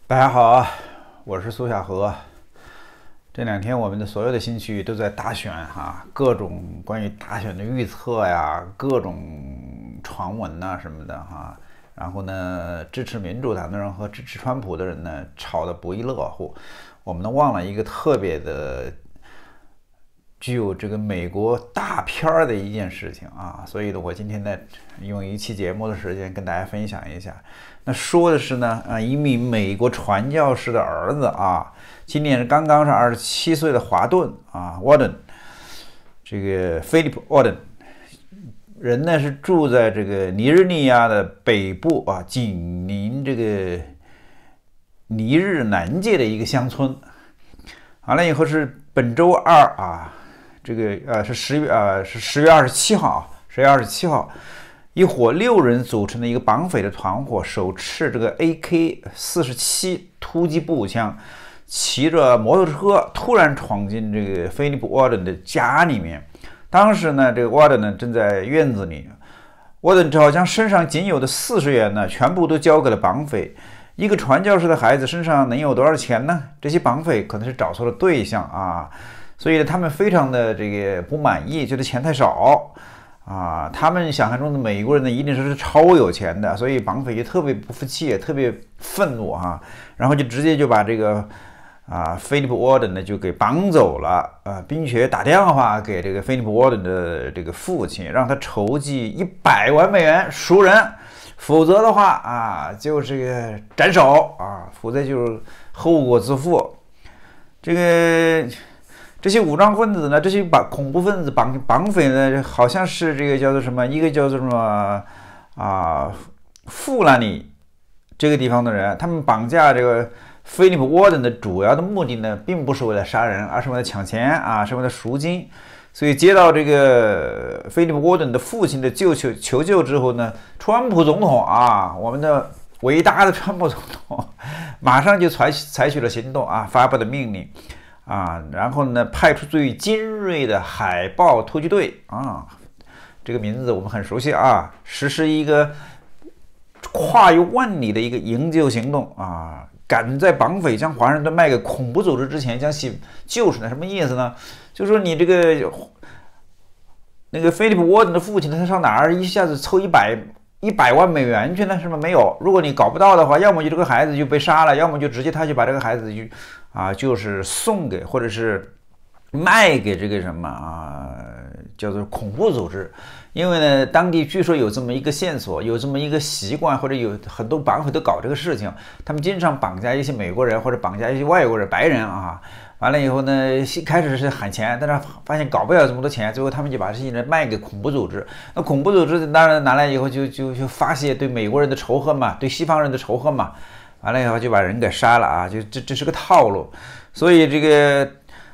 大家好啊，我是苏小河。这两天我们的所有的兴趣都在大选哈，各种关于大选的预测呀，各种传闻呐什么的哈。然后呢，支持民主党的人和支持川普的人呢，吵得不亦乐乎。我们都忘了一个特别的具有这个美国大片儿的一件事情啊，所以呢，我今天呢用一期节目的时间跟大家分享一下。那说的是呢，一名美国传教士的儿子啊，今年刚刚是27岁的华顿啊 ，Warden， 这个 Philip Warden， 人呢是住在这个尼日利亚的北部啊，紧邻这个尼日南界的一个乡村。完了以后是本周二啊。这个是10月27号啊，10月27号，一伙6人组成的一个绑匪的团伙，手持这个 AK-47突击步枪，骑着摩托车突然闯进这个菲利普·沃登的家里面。当时呢，这个沃登呢正在院子里，沃登只好将身上仅有的40元呢全部都交给了绑匪。一个传教士的孩子身上能有多少钱呢？这些绑匪可能是找错了对象啊。所以呢，他们非常的这个不满意，觉得钱太少啊。他们想象中的美国人呢，一定是超有钱的，所以绑匪就特别不服气，也特别愤怒啊。然后就直接就把这个菲利普·沃登呢就给绑走了并且打电话给这个菲利普·沃登的这个父亲，让他筹集100万美元赎人，否则的话就是这个斩首啊，否则就是后果自负。这些武装分子呢，这些恐怖分子绑匪呢，好像是这个叫做什么，一个叫做什么富兰尼这个地方的人，他们绑架这个菲利普·沃登的主要的目的呢，并不是为了杀人，而是为了抢钱啊，是为了赎金。所以接到这个菲利普·沃登的父亲的求救之后呢，川普总统啊，我们的伟大的川普总统，马上就采取了行动啊，发布的命令。然后呢，派出最精锐的海豹突击队啊，这个名字我们很熟悉啊，实施一个跨越万里的一个营救行动啊，赶在绑匪将华盛顿卖给恐怖组织之前将其救出来。什么意思呢？就是说你这个那个菲利普·沃登的父亲，他上哪儿一下子凑100万美元去呢？是吗？没有。如果你搞不到的话，要么就这个孩子就被杀了，要么就直接他就把这个孩子就是送给或者是卖给这个什么叫做恐怖组织。因为呢，当地据说有这么一个线索，有这么一个习惯，或者有很多绑匪都搞这个事情，他们经常绑架一些美国人或者绑架一些外国人白人啊。完了以后呢，开始是喊钱，但是发现搞不了这么多钱，最后他们就把这些人卖给恐怖组织。那恐怖组织当然拿来以后就发泄对美国人的仇恨嘛，对西方人的仇恨嘛。完了以后就把人给杀了啊，这是个套路。所以这个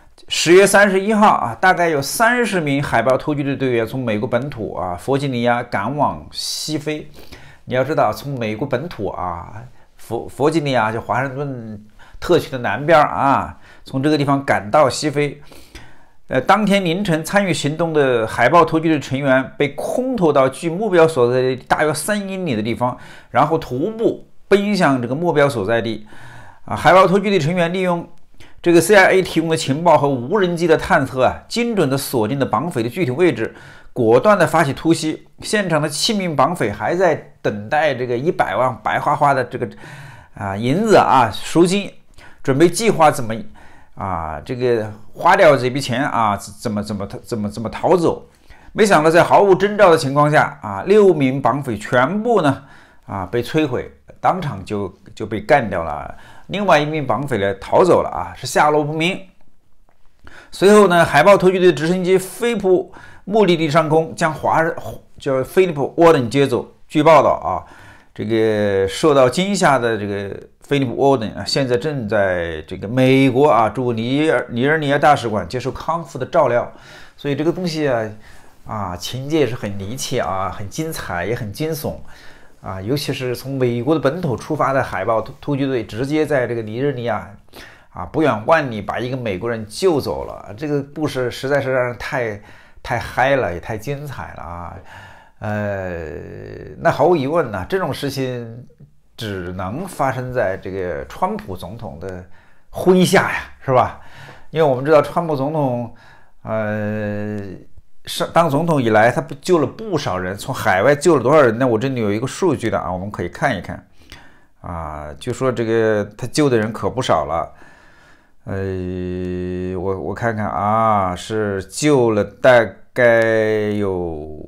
10月31号大概有30名海豹突击队队员从美国本土弗吉尼亚赶往西非。你要知道，从美国本土弗吉尼亚就华盛顿特区的南边从这个地方赶到西非。当天凌晨参与行动的海豹突击队成员被空投到距目标所在地大约3英里的地方，然后徒步奔向这个目标所在地。海豹突击队成员利用这个 CIA 提供的情报和无人机的探测精准地锁定了绑匪的具体位置，果断地发起突袭。现场的7名绑匪还在等待这个100万白花花的这个银子赎金，准备计划怎么这个花掉这笔钱怎么逃走。没想到在毫无征兆的情况下6名绑匪全部呢被摧毁，当场就被干掉了。另外1名绑匪呢逃走了是下落不明。随后呢，海豹突击队直升机飞扑目的地上空，将叫菲利普·沃登接走。据报道这个受到惊吓的这个菲利普·沃登现在正在这个美国驻尼日利亚大使馆接受康复的照料。所以这个东西情节也是很离奇很精彩，也很惊悚尤其是从美国的本土出发的海豹突击队，直接在这个尼日利亚不远万里把一个美国人救走了。这个故事实在是让人太嗨了，也太精彩了那毫无疑问呢，这种事情只能发生在这个川普总统的麾下呀，是吧？因为我们知道川普总统，当总统以来，他救了不少人，从海外救了多少人呢？我这里有一个数据的啊，我们可以看一看啊，就说这个他救的人可不少了。我看看啊，是救了大概有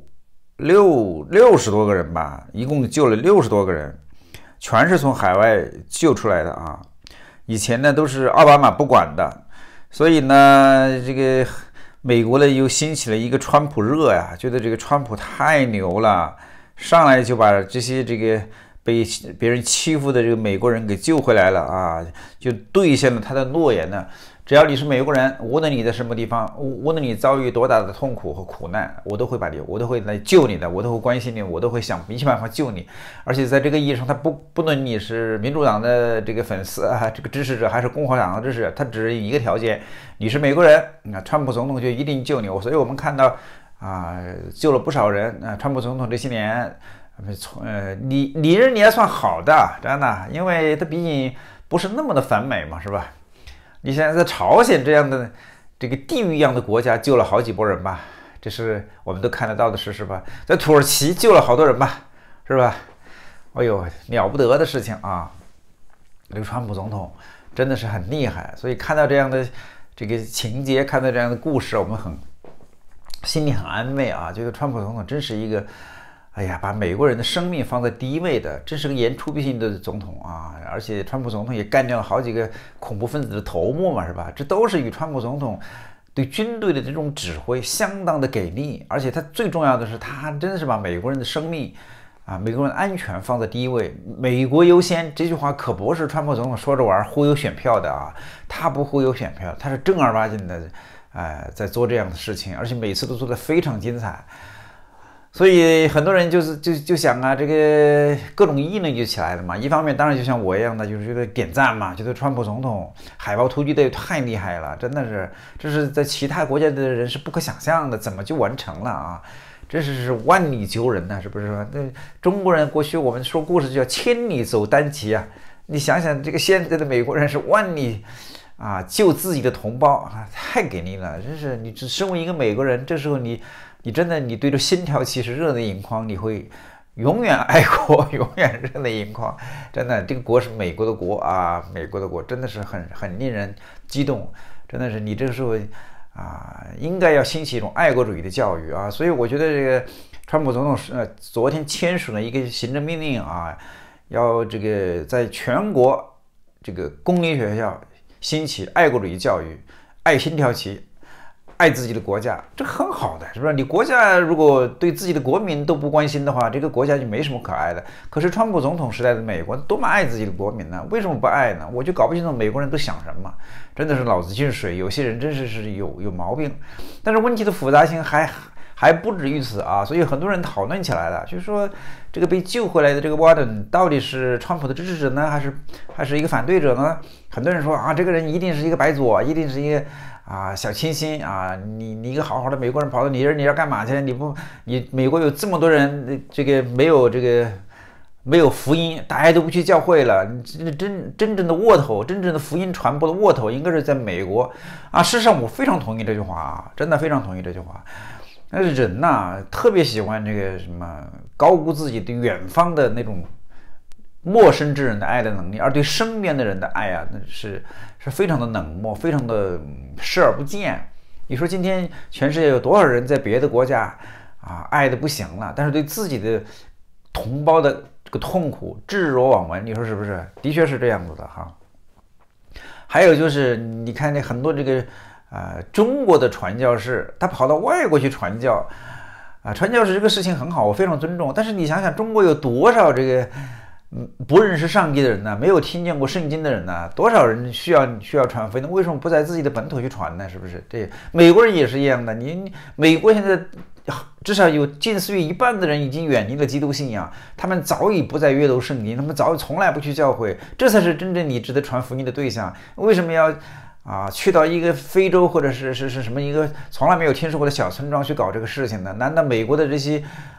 60多个人吧，一共救了60多个人，全是从海外救出来的啊。以前呢都是奥巴马不管的，所以呢这个美国呢又兴起了一个川普热呀，觉得这个川普太牛了，上来就把这些这个被别人欺负的这个美国人给救回来了啊，就兑现了他的诺言呢。只要你是美国人，无论你在什么地方，无论你遭遇多大的痛苦和苦难，我都会来救你的，我都会关心你，我都会想一切办法救你。而且在这个意义上，他不论你是民主党的这个粉丝啊，这个支持者，还是共和党的支持者，他只有一个条件，你是美国人，那川普总统就一定救你。所以我们看到啊，救了不少人啊，川普总统这些年。理论也算好的，真的，因为它毕竟不是那么的反美嘛，是吧？你现在在朝鲜这样的这个地狱一样的国家救了好几波人吧，这是我们都看得到的事实吧？在土耳其救了好多人吧，是吧？哎呦，了不得的事情啊！这个川普总统真的是很厉害，所以看到这样的这个情节，看到这样的故事，我们心里很安慰啊，觉得川普总统真是一个。哎呀，把美国人的生命放在第一位的，真是个言出必行的总统啊！而且川普总统也干掉了好几个恐怖分子的头目嘛，是吧？这都是与川普总统对军队的这种指挥相当的给力，而且他最重要的是，他真的是把美国人的生命啊，美国人的安全放在第一位，美国优先这句话可不是川普总统说着玩忽悠选票的啊，他不忽悠选票，他是正儿八经的，在做这样的事情，而且每次都做得非常精彩。所以很多人就想啊，这个各种议论就起来了嘛。一方面当然就像我一样的，就是觉得点赞嘛，觉得川普总统海豹突击队太厉害了，真的是，这是在其他国家的人是不可想象的，怎么就完成了啊？这是万里求人呐，是不是？那中国人过去我们说故事就叫千里走单骑啊，你想想这个现在的美国人是万里啊救自己的同胞啊，太给力了！真是，你只身为一个美国人，这时候你真的你对着心跳起是热泪盈眶，你会永远爱国，永远热泪盈眶。真的，这个国是美国的国啊，美国的国真的是很令人激动。真的是你这个时候啊，应该要兴起一种爱国主义的教育啊。所以我觉得这个川普总统昨天签署了一个行政命令啊，要这个在全国这个公立学校兴起爱国主义教育，爱心跳起。爱自己的国家，这很好的，是不是？你国家如果对自己的国民都不关心的话，这个国家就没什么可爱的。可是川普总统时代的美国多么爱自己的国民呢？为什么不爱呢？我就搞不清楚美国人都想什么，真的是脑子进水。有些人真是有毛病。但是问题的复杂性还不止于此啊，所以很多人讨论起来了，就是说这个被救回来的这个沃登到底是川普的支持者呢，还是一个反对者呢？很多人说啊，这个人一定是一个白左，一定是一个小清新啊！你一个好好的美国人跑到你这儿，你要干嘛去？你美国有这么多人，这个没有福音，大家都不去教会了。真正的窝头，真正的福音传播的窝头，应该是在美国啊！事实上，我非常同意这句话啊，真的非常同意这句话。但是人呐，特别喜欢这个什么高估自己对远方的那种陌生之人的爱的能力，而对身边的人的爱啊，那是非常的冷漠，非常的视而不见。你说今天全世界有多少人在别的国家啊爱的不行了，但是对自己的同胞的这个痛苦置若罔闻，你说是不是？的确是这样子的哈。还有就是你看那很多这个中国的传教士，他跑到外国去传教啊，传教士这个事情很好，我非常尊重。但是你想想，中国有多少这个不认识上帝的人呢？没有听见过圣经的人呢？多少人需要传福音？为什么不在自己的本土去传呢？是不是？这美国人也是一样的。美国现在至少有近似于一半的人已经远离了基督信仰，他们早已不再阅读圣经，他们从来不去教会，这才是真正你值得传福音的对象。为什么要去到一个非洲或者是什么一个从来没有听说过的小村庄去搞这个事情呢？难道美国的这些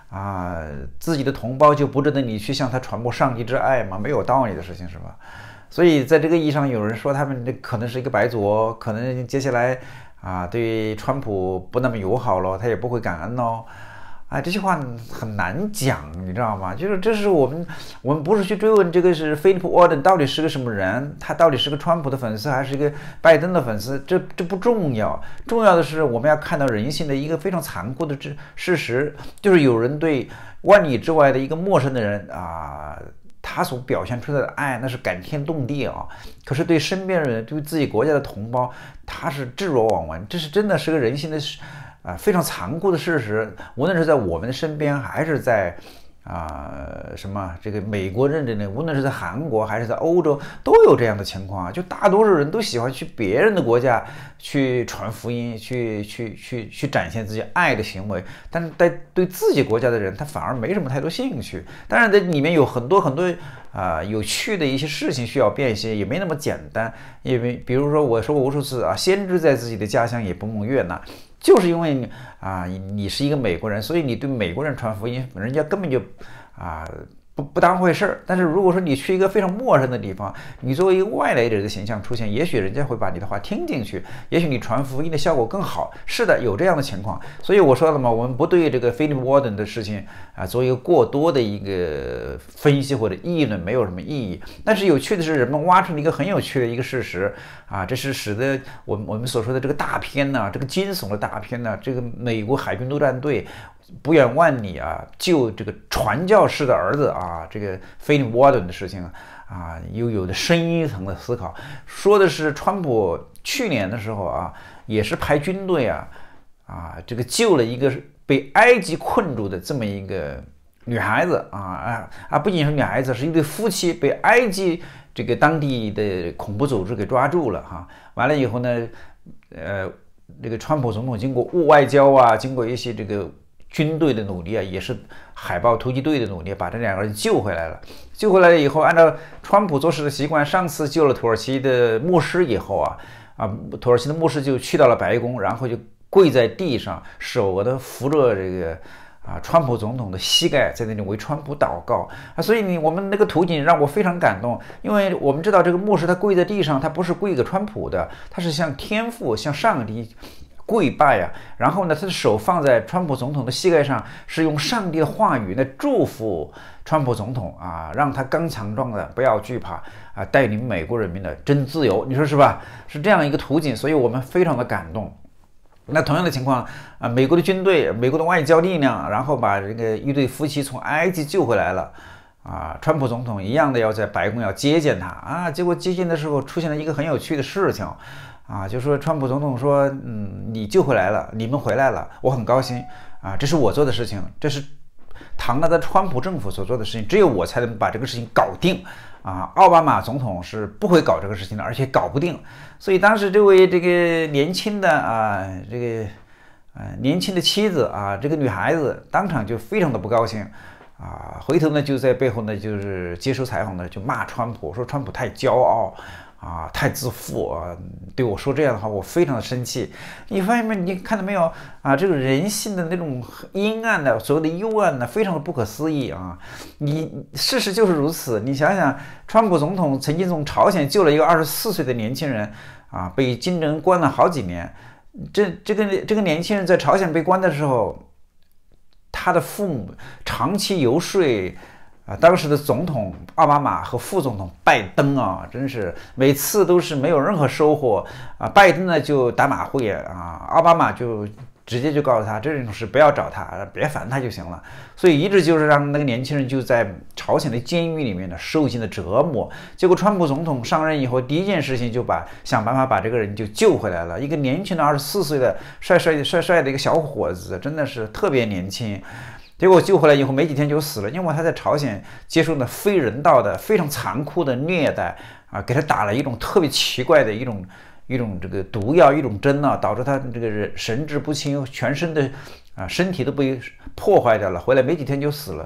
自己的同胞就不值得你去向他传播上帝之爱吗？没有道理的事情是吧？所以在这个意义上，有人说他们这可能是一个白左，可能接下来对川普不那么友好了，他也不会感恩喽。这些话很难讲，你知道吗？就是这是我们不是去追问这个是菲利普·沃登到底是个什么人，他到底是个川普的粉丝还是一个拜登的粉丝，这不重要，重要的是我们要看到人性的一个非常残酷的事实，就是有人对万里之外的一个陌生的人他所表现出来的爱那是感天动地啊，可是对身边人对自己国家的同胞他是置若罔闻，这是真的是个人性的非常残酷的事实，无论是在我们的身边，还是在这个美国认证的，无论是在韩国还是在欧洲，都有这样的情况。就大多数人都喜欢去别人的国家去传福音，去展现自己爱的行为，但是对自己国家的人，他反而没什么太多兴趣。当然，这里面有很多有趣的一些事情需要辨析，也没那么简单。因为比如说我说过无数次先知在自己的家乡也不蒙悦纳。就是因为你是一个美国人，所以你对美国人传福音，人家根本就不当回事儿。但是如果说你去一个非常陌生的地方，你作为一个外来者的形象出现，也许人家会把你的话听进去，也许你传福音的效果更好。是的，有这样的情况。所以我说了嘛，我们不对这个菲利普·沃登的事情做一个过多的一个分析或者议论，没有什么意义。但是有趣的是，人们挖出了一个很有趣的一个事实这是使得我们所说的这个大片呢，这个惊悚的大片呢，这个美国海军陆战队不远万里救这个传教士的儿子这个菲利普·沃登的事情又有的深一层的思考，说的是川普去年的时候也是派军队这个救了一个被埃及困住的这么一个女孩子不仅是女孩子，是一对夫妻被埃及这个当地的恐怖组织给抓住了完了以后呢，这个川普总统经过物外交经过一些这个军队的努力也是海豹突击队的努力，把这两个人救回来了。救回来了以后，按照川普做事的习惯，上次救了土耳其的牧师以后土耳其的牧师就去到了白宫，然后就跪在地上，手的扶着这个川普总统的膝盖，在那里为川普祷告所以我们那个图景让我非常感动，因为我们知道这个牧师他跪在地上，他不是跪给川普的，他是向天父向上帝跪拜然后呢，他的手放在川普总统的膝盖上，是用上帝的话语来祝福川普总统让他刚强壮的不要惧怕带领美国人民的真自由，你说是吧？是这样一个图景，所以我们非常的感动。那同样的情况美国的军队，美国的外交力量，然后把这个一对夫妻从埃及救回来了川普总统一样的要在白宫要接见他结果接见的时候出现了一个很有趣的事情就说川普总统说你救回来了，你们回来了，我很高兴这是我做的事情，这是唐纳德川普政府所做的事情，只有我才能把这个事情搞定奥巴马总统是不会搞这个事情的，而且搞不定。所以当时这位这个年轻的年轻的妻子这个女孩子当场就非常的不高兴回头呢就在背后呢就是接受采访呢就骂川普，说川普太骄傲太自负对我说这样的话，我非常的生气。你发现没？你看到没有这个人性的那种阴暗的所谓的幽暗呢，非常的不可思议你事实就是如此。你想想，川普总统曾经从朝鲜救了一个24岁的年轻人被金正恩关了好几年。这个年轻人在朝鲜被关的时候，他的父母长期游说当时的总统奥巴马和副总统拜登真是每次都是没有任何收获拜登呢就打马虎眼奥巴马就直接就告诉他这种事不要找他，别烦他就行了。所以一直就是让那个年轻人就在朝鲜的监狱里面呢受尽了折磨。结果川普总统上任以后，第一件事情就想办法把这个人就救回来了。一个年轻的24岁的帅帅的一个小伙子，真的是特别年轻。结果救回来以后没几天就死了，因为他在朝鲜接受了非人道的、非常残酷的虐待给他打了一种特别奇怪的一种这个毒药，一种针导致他这个神志不清，全身的身体都被破坏掉了，回来没几天就死了。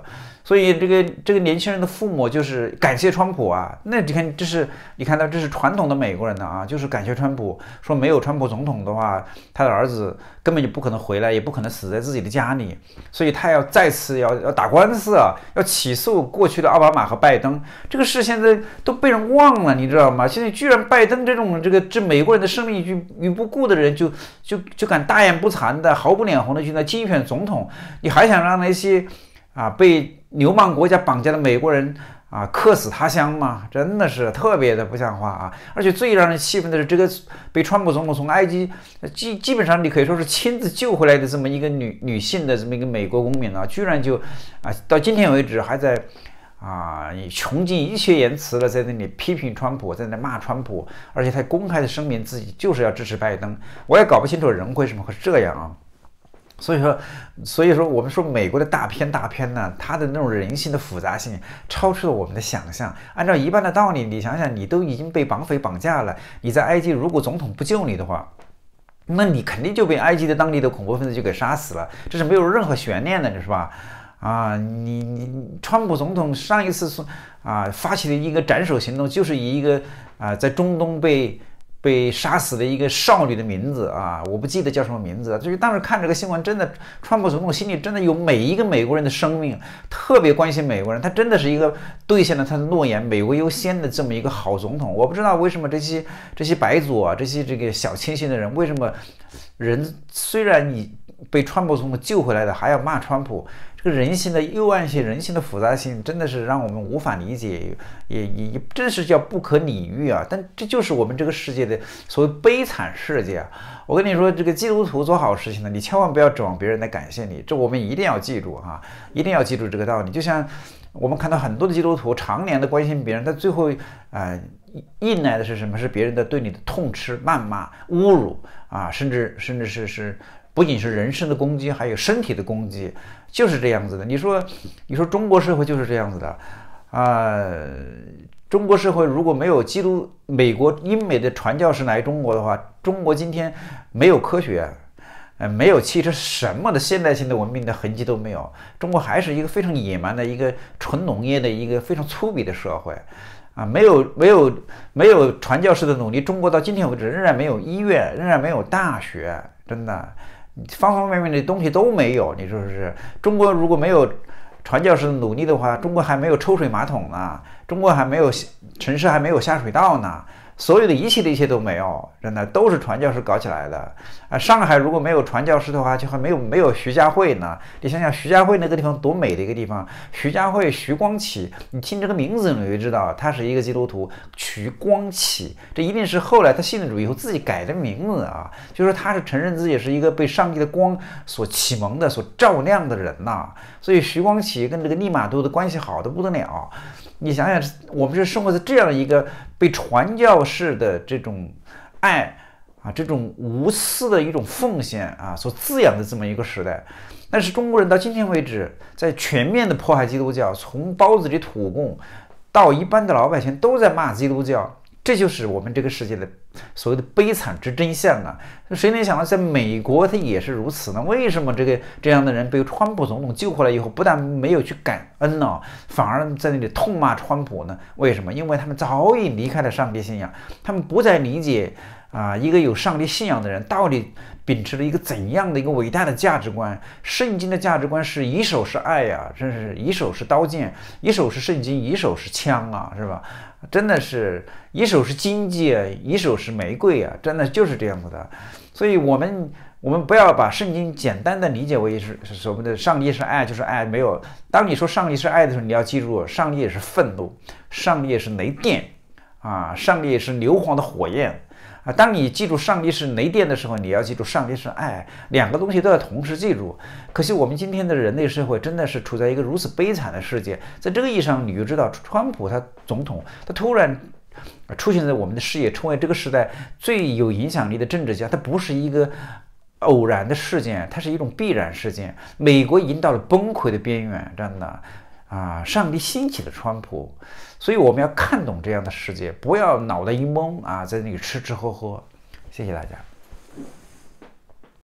所以这个年轻人的父母就是感谢川普啊。那你看，你看到这是传统的美国人的啊，就是感谢川普，说没有川普总统的话，他的儿子根本就不可能回来，也不可能死在自己的家里，所以他要再次要打官司啊，要起诉过去的奥巴马和拜登。这个事现在都被人忘了，你知道吗？现在居然拜登这美国人的生命于不顾的人就敢大言不惭的、毫不脸红的去竞选总统，你还想让那些被流氓国家绑架的美国人客死他乡吗？真的是特别的不像话啊！而且最让人气愤的是，这个被川普总统从埃及基本上你可以说是亲自救回来的这么一个女性的这么一个美国公民居然就到今天为止还在你穷尽一切言辞的在那里批评川普，在那骂川普，而且他公开的声明自己就是要支持拜登。我也搞不清楚人为什么会这样啊！所以说，我们说美国的大片呢，它的那种人性的复杂性超出了我们的想象。按照一般的道理，你想想，你都已经被绑匪绑架了，你在埃及如果总统不救你的话，那你肯定就被埃及的当地的恐怖分子就给杀死了，这是没有任何悬念的，是吧？你川普总统上一次发起的一个斩首行动，就是以一个在中东被杀死的一个少女的名字我不记得叫什么名字。就是当时看这个新闻，真的，川普总统心里真的有每一个美国人的生命，特别关心美国人，他真的是一个兑现了他的诺言，美国优先的这么一个好总统。我不知道为什么这些白左这些这个小清新的人，为什么人虽然你被川普总统救回来的，还要骂川普？这个人性的幽暗性、人性的复杂性，真的是让我们无法理解，也真是叫不可理喻啊！但这就是我们这个世界的所谓悲惨世界啊！我跟你说，这个基督徒做好事情呢，你千万不要指望别人来感谢你，这我们一定要记住一定要记住这个道理。就像我们看到很多的基督徒常年的关心别人，但最后引来的是什么？是别人的对你的痛斥、谩骂、侮辱甚至是不仅是人身的攻击，还有身体的攻击，就是这样子的。你说中国社会就是这样子的中国社会如果没有美国英美的传教士来中国的话，中国今天没有科学，没有汽车，什么的现代性的文明的痕迹都没有。中国还是一个非常野蛮的一个纯农业的一个非常粗鄙的社会没有传教士的努力，中国到今天为止仍然没有医院，仍然没有大学，真的。方方面面的东西都没有，你说是不是？中国如果没有传教士的努力的话，中国还没有抽水马桶呢，中国还没有城市还没有下水道呢，所有的一切都没有，真的都是传教士搞起来的上海如果没有传教士的话，就还没有徐家汇呢。你想想徐家汇那个地方多美的一个地方，徐家汇徐光启，你听这个名字你就知道他是一个基督徒，徐光启，这一定是后来他信了主以后自己改的名字就是他是承认自己是一个被上帝的光所启蒙的、所照亮的人所以徐光启跟这个利玛窦的关系好的不得了。你想想，我们是生活在这样一个被传教士的这种爱这种无私的一种奉献所滋养的这么一个时代。但是中国人到今天为止，在全面的迫害基督教，从包子里土贡到一般的老百姓都在骂基督教，这就是我们这个世界的所谓的悲惨之真相谁能想到在美国它也是如此呢？为什么这样的人被川普总统救回来以后，不但没有去感恩反而在那里痛骂川普呢？为什么？因为他们早已离开了上帝信仰，他们不再理解一个有上帝信仰的人到底秉持了一个怎样的一个伟大的价值观。圣经的价值观是以手是爱真是以手是刀剑，以手是圣经，以手是枪是吧？真的是以手是荆棘以手是玫瑰真的就是这样子的。所以我们不要把圣经简单的理解为是所谓的上帝是爱就是爱，没有。当你说上帝是爱的时候，你要记住，上帝也是愤怒，上帝也是雷电上帝也是硫磺的火焰当你记住上帝是雷电的时候，你要记住上帝是爱，两个东西都要同时记住。可惜我们今天的人类社会真的是处在一个如此悲惨的世界。在这个意义上，你就知道川普他总统他突然出现在我们的视野，成为这个时代最有影响力的政治家，他不是一个偶然的事件，它是一种必然事件。美国已经到了崩溃的边缘，真的上帝兴起了川普。所以我们要看懂这样的世界，不要脑袋一懵在那里吃吃喝喝。谢谢大家。